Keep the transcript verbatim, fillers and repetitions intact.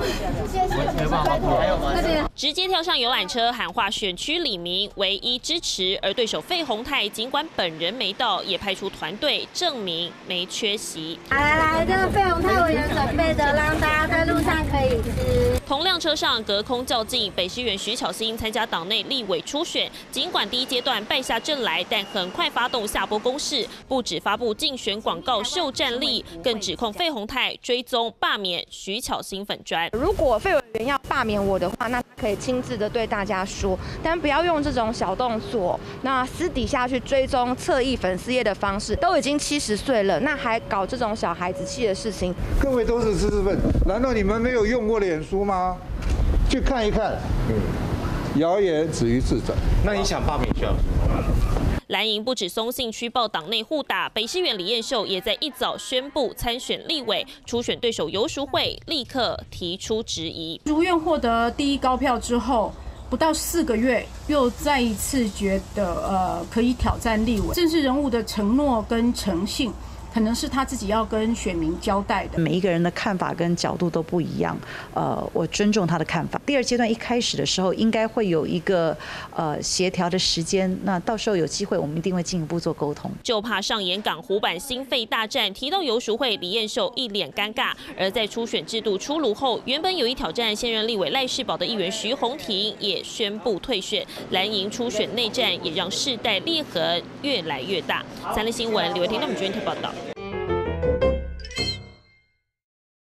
直接跳上游览车喊话选区里民唯一支持，而对手费鸿泰尽管本人没到，也派出团队证明没缺席。 来来来，这个费鸿泰委员准备的，让大家在路上可以吃。 同辆车上隔空较劲，北市议员徐巧芯参加党内立委初选，尽管第一阶段败下阵来，但很快发动下波攻势，不止发布竞选广告秀战力，更指控费鸿泰追踪罢免徐巧芯粉专。 如果费委员要罢免我的话，那可以亲自的对大家说，但不要用这种小动作，那私底下去追踪侧翼粉丝页的方式。都已经七十岁了，那还搞这种小孩子气的事情。 各位都是知识分子，难道你们没有用过脸书吗？去看一看。嗯，谣言止于智者。 那你想罢免徐老师吗？ 蓝营不止松信区报党内互打，北市议员李彦秀也在一早宣布参选立委，初选对手游淑慧立刻提出质疑。 如愿获得第一高票之后，不到四个月，又再一次觉得呃可以挑战立委。政治人物的承诺跟诚信，可能是他自己要跟选民交代的。 每一个人的看法跟角度都不一样，呃，我尊重他的看法。第二阶段一开始的时候，应该会有一个呃协调的时间，那到时候有机会，我们一定会进一步做沟通。 就怕上演港湖版心肺大战，提到游淑慧、李彦秀一脸尴尬。而在初选制度出炉后，原本有意挑战现任立委赖世宝的议员徐宏庭也宣布退选。蓝营初选内战也让世代裂痕越来越大。三立新闻李维婷、邓美君特报道。